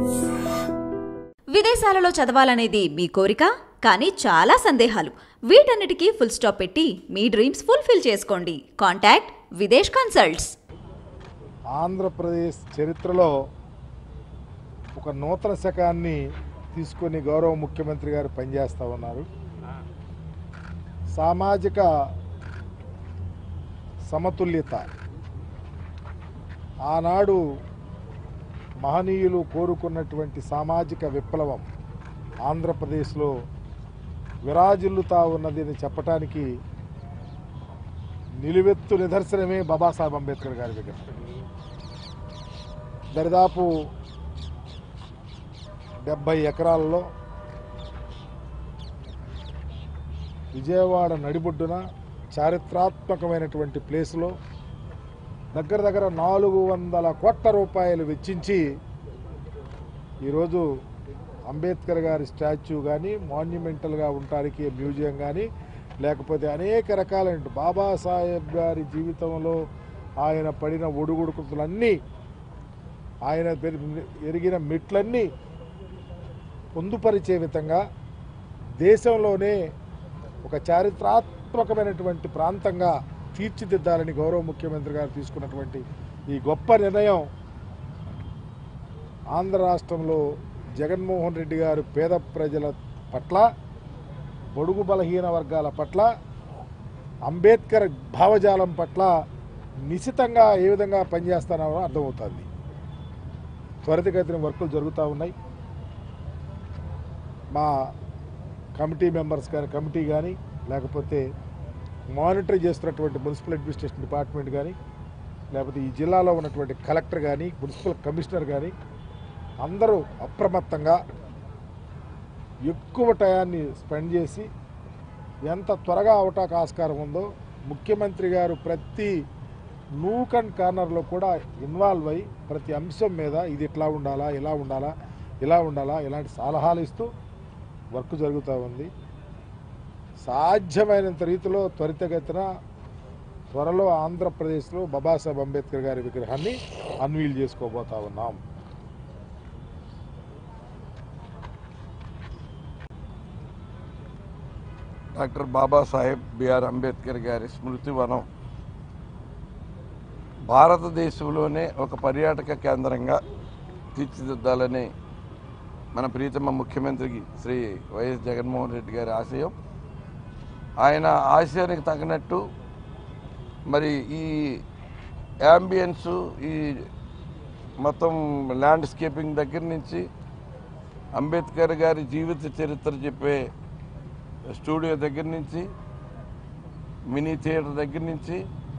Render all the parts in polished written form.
విదేశాలలో చదవాలనేది మీ కోరిక, కానీ చాలా సందేహాలు. వీటన్నిటికీ ఫుల్ స్టాప్ పెట్టి మీ డ్రీమ్స్ ఫుల్ఫిల్ చేసుకోండి. Contact Videsh consults. ఆంధ్రప్రదేశ్ చరిత్రలో ఒక నూతన శకాన్ని తీసుకొని గౌరవ ముఖ్యమంత్రి గారు పనిచేస్తూ ఉన్నారు. సామాజిక సమతుల్యత ఆనాడు మహనీయులు కోరుకున్నటువంటి సామాజిక విప్లవం ఆంధ్రప్రదేశ్లో విరాజిల్లుతా ఉన్నదని చెప్పటానికి నిలువెత్తు నిదర్శనమే బాబాసాహెబ్ అంబేద్కర్ గారి విగ్రహం. దరిదాపు 70 ఎకరాలలో విజయవాడ నడిబొడ్డున చారిత్రాత్మకమైనటువంటి ప్లేస్లో దగ్గర 400 కోట్ల రూపాయలు వెచ్చించి ఈరోజు అంబేద్కర్ గారి స్టాచ్యూ కానీ మాన్యుమెంటల్గా ఉండటానికి మ్యూజియం కానీ లేకపోతే అనేక రకాలైన బాబాసాహెబ్ గారి జీవితంలో ఆయన పడిన ఒడుగుడుకులన్నీ ఆయన ఎరిగిన మెట్లన్నీ పొందుపరిచే విధంగా దేశంలోనే ఒక చారిత్రాత్మకమైనటువంటి ప్రాంతంగా తీర్చిదిద్దాలని గౌరవ ముఖ్యమంత్రి గారు తీసుకున్నటువంటి ఈ గొప్ప నిర్ణయం ఆంధ్ర రాష్ట్రంలో జగన్మోహన్ రెడ్డి గారు పేద ప్రజల పట్ల, బడుగు బలహీన వర్గాల పట్ల, అంబేద్కర్ భావజాలం పట్ల నిశితంగా ఏ విధంగా పనిచేస్తున్నారో అర్థమవుతుంది. త్వరితగతిన వర్కులు జరుగుతూ ఉన్నాయి. మా కమిటీ మెంబర్స్ కానీ కమిటీ కానీ లేకపోతే మానిటర్ చేస్తున్నటువంటి మున్సిపల్ అడ్మినిస్ట్రేషన్ డిపార్ట్మెంట్ కానీ లేకపోతే ఈ జిల్లాలో ఉన్నటువంటి కలెక్టర్ కానీ మున్సిపల్ కమిషనర్ కానీ అందరూ అప్రమత్తంగా ఎక్కువ టయాన్ని స్పెండ్ చేసి ఎంత త్వరగా అవటానికి ఆస్కారం ఉందో ముఖ్యమంత్రి గారు ప్రతి నూక్ అండ్ కార్నర్లో కూడా ఇన్వాల్వ్ అయ్యి ప్రతి అంశం మీద ఇది ఇట్లా ఉండాలా, ఇలా ఉండాలా, ఇలా ఉండాలా ఇలాంటి సలహాలు ఇస్తూ వర్క్ జరుగుతూ ఉంది. సాధ్యమైనంత రీతిలో త్వరితగతిన త్వరలో ఆంధ్రప్రదేశ్లో బాబాసాహెబ్ అంబేద్కర్ గారి విగ్రహాన్ని అన్వీల్ చేసుకోబోతా ఉన్నాం. డాక్టర్ బాబాసాహెబ్ బిఆర్ అంబేద్కర్ గారి స్మృతి వనం భారతదేశంలోనే ఒక పర్యాటక కేంద్రంగా తీర్చిదిద్దాలని మన ప్రీతమ ముఖ్యమంత్రికి శ్రీ వైఎస్ జగన్మోహన్ రెడ్డి గారి ఆశయం. ఆయన ఆశయానికి తగినట్టు మరి ఈ యాంబియన్స్, ఈ మొత్తం ల్యాండ్స్కేపింగ్ దగ్గర నుంచి అంబేద్కర్ గారి జీవిత చరిత్ర చెప్పే స్టూడియో దగ్గర నుంచి, మినీ థియేటర్ దగ్గర నుంచి,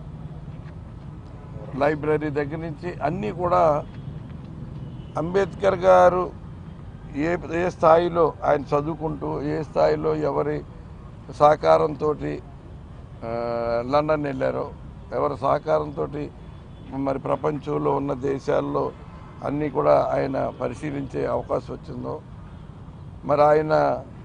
లైబ్రరీ దగ్గర నుంచి అన్నీ కూడా అంబేద్కర్ గారు ఏ స్థాయిలో ఆయన చదువుకుంటూ ఏ స్థాయిలో ఎవరి సహకారంతో లండన్ వెళ్ళారో, ఎవరి సహకారంతో మరి ప్రపంచంలో ఉన్న దేశాల్లో అన్నీ కూడా ఆయన పరిశీలించే అవకాశం వచ్చిందో, మరి ఆయన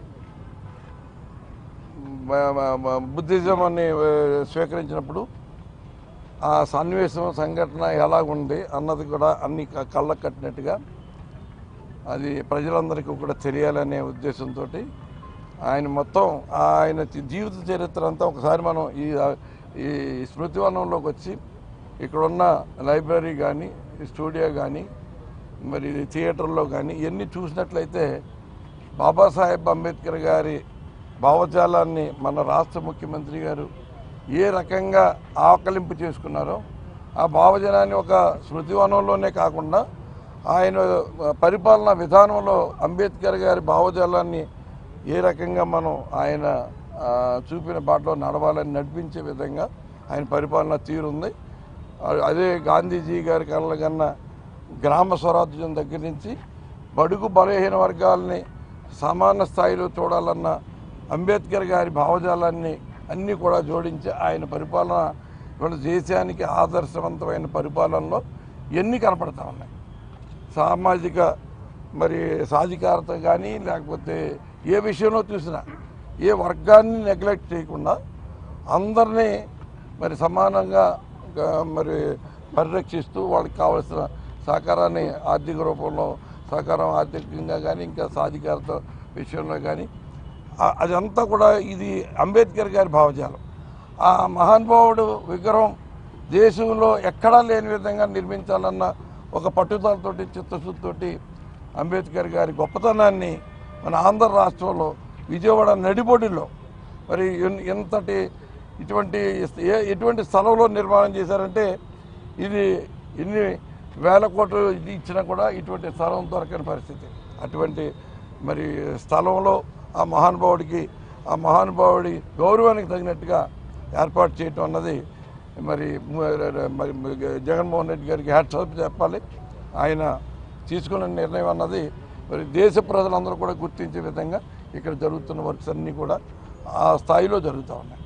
బుద్ధిజం అని స్వీకరించినప్పుడు ఆ సన్నివేశం సంఘటన ఎలాగుంది అన్నది కూడా అన్ని కళ్ళకు కట్టినట్టుగా అది ప్రజలందరికీ కూడా తెలియాలనే ఉద్దేశంతో ఆయన మొత్తం ఆయన జీవిత చరిత్ర అంతా ఒకసారి మనం ఈ స్మృతివనంలోకి వచ్చి ఇక్కడున్న లైబ్రరీ కానీ, స్టూడియో కానీ, మరి థియేటర్లో కానీ ఇవన్నీ చూసినట్లయితే బాబాసాహెబ్ అంబేద్కర్ గారి భావజాలాన్ని మన రాష్ట్ర ముఖ్యమంత్రి గారు ఏ రకంగా ఆకలింపు చేసుకున్నారో ఆ భావజాలాన్ని ఒక స్మృతివనంలోనే కాకుండా ఆయన పరిపాలనా విధానంలో అంబేద్కర్ గారి భావజాలాన్ని ఏ రకంగా మనం ఆయన చూపిన బాటలో నడవాలని నడిపించే విధంగా ఆయన పరిపాలన తీరుంది. అదే గాంధీజీ గారి కన్నా గ్రామ స్వరాజ్యం దగ్గర నుంచి బడుగు బలహీన వర్గాలని సమాన స్థాయిలో చూడాలన్న అంబేద్కర్ గారి భావజాలాన్ని అన్నీ కూడా జోడించి ఆయన పరిపాలన ఇవాళ దేశానికి ఆదర్శవంతమైన పరిపాలనలో ఎన్ని కనపడతా ఉన్నాయి. సామాజిక మరి సాధికారత కానీ లేకపోతే ఏ విషయంలో చూసినా ఏ వర్గాన్ని నెగ్లెక్ట్ చేయకుండా అందరినీ మరి సమానంగా మరి పరిరక్షిస్తూ వాళ్ళకి కావాల్సిన సహకారాన్ని ఆర్థిక రూపంలో సహకారం ఆర్థికంగా కానీ ఇంకా సాధికారత విషయంలో కానీ అదంతా కూడా ఇది అంబేద్కర్ గారి భావజాలం. ఆ మహానుభావుడు విగ్రహం దేశంలో ఎక్కడా లేని విధంగా నిర్మించాలన్న ఒక పట్టుదలతోటి చిత్తశుద్ధితోటి అంబేద్కర్ గారి గొప్పతనాన్ని మన ఆంధ్ర రాష్ట్రంలో విజయవాడ నడిబొడిలో మరి ఎటువంటి స్థలంలో నిర్మాణం చేశారంటే ఇది ఎన్ని వేల కోట్లు ఇది ఇచ్చినా కూడా ఇటువంటి స్థలం దొరకని పరిస్థితి. అటువంటి మరి స్థలంలో ఆ మహానుభావుడి గౌరవానికి తగినట్టుగా ఏర్పాటు చేయటం అన్నది మరి జగన్మోహన్ రెడ్డి గారికి హ్యాట్స్ ఆఫ్ చెప్పాలి. ఆయన తీసుకున్న నిర్ణయం అన్నది మరి దేశ ప్రజలందరూ కూడా గుర్తించే విధంగా ఇక్కడ జరుగుతున్న వర్క్స్ అన్నీ కూడా ఆ స్థాయిలో జరుగుతూ ఉన్నాయి.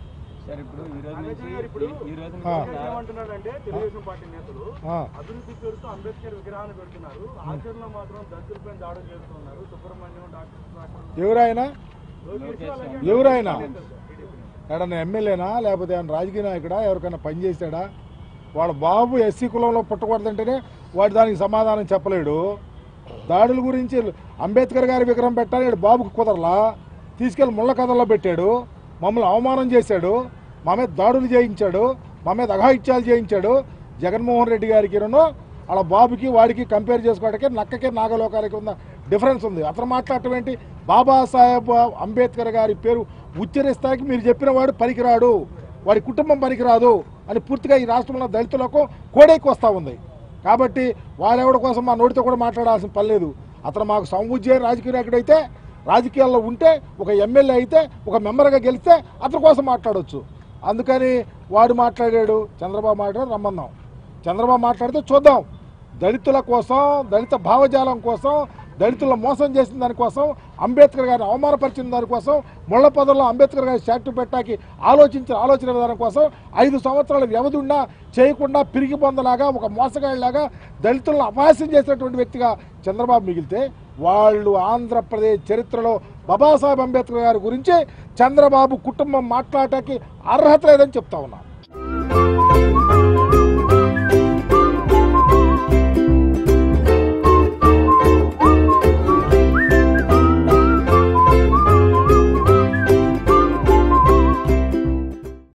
ఎవరైనా ఎడన్నా ఎమ్మెల్యేనా లేకపోతే ఆయన రాజకీయ నాయకుడా ఎవరికైనా పనిచేశాడా? వాళ్ళ బాబు ఎస్సీ కులంలో పుట్టకూడదంటేనే వాడు దానికి సమాధానం చెప్పలేడు. దాడుల గురించి అంబేద్కర్ గారి విగ్రహం పెట్టాలి బాబుకు కుదరలా, తీసుకెళ్లి ముళ్ళ కథల్లో పెట్టాడు, మమ్మల్ని అవమానం చేశాడు, మా మీద దాడులు చేయించాడు, మా మీద అఘాయిత్యాలు చేయించాడు. జగన్మోహన్ రెడ్డి గారికి వాళ్ళ బాబుకి వాడికి కంపేర్ చేసుకోవడానికి నక్కకి నాగలోకాలకి ఉన్న డిఫరెన్స్ ఉంది. అతను మాట్లాడటం ఏంటి? బాబాసాహెబ్ అంబేద్కర్ గారి పేరు ఉచ్చరిస్తానికి మీరు చెప్పిన వాడు పనికిరాడు, వాడి కుటుంబం పనికిరాదు అని పూర్తిగా ఈ రాష్ట్రంలో దళితులకు కోడైకి వస్తూ ఉంది. కాబట్టి వాళ్ళెవడి కోసం మా నోటితో కూడా మాట్లాడాల్సిన పని లేదు. అతను మాకు సముజ్జయ రాజకీయ నాయకుడైతే, రాజకీయాల్లో ఉంటే, ఒక ఎమ్మెల్యే అయితే, ఒక మెంబర్గా గెలిస్తే అతని కోసం మాట్లాడవచ్చు. అందుకని వాడు మాట్లాడాడు, చంద్రబాబు మాట్లాడాడు, రమ్మన్నాం. చంద్రబాబు మాట్లాడితే చూద్దాం. దళితుల కోసం, దళిత భావజాలం కోసం, దళితులను మోసం చేసిన దానికోసం, అంబేద్కర్ గారిని అవమానపరిచిన దానికోసం, ముళ్ల పదవుల్లో అంబేద్కర్ గారి స్టాట్యూ పెట్టాకి ఆలోచన విధానం కోసం 5 సంవత్సరాల వ్యవధి ఉన్నా చేయకుండా పిరిగి పొందలాగా ఒక మోసగాడిలాగా దళితులను అపహాస్యం చేసినటువంటి వ్యక్తిగా చంద్రబాబు మిగిలితే, వాళ్ళు ఆంధ్రప్రదేశ్ చరిత్రలో బాబాసాహెబ్ అంబేద్కర్ గారి గురించి చంద్రబాబు కుటుంబం మాట్లాడటానికి అర్హత లేదని చెప్తా ఉన్నా.